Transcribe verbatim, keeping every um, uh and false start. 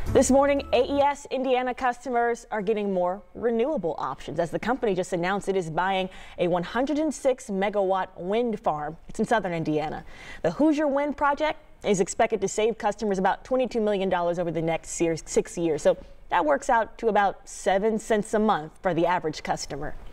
This morning, A E S Indiana customers are getting more renewable options as the company just announced it is buying a one hundred six megawatt wind farm. It's in southern Indiana. The Hoosier Wind project is expected to save customers about twenty-two million dollars over the next six years. So that works out to about seven cents a month for the average customer.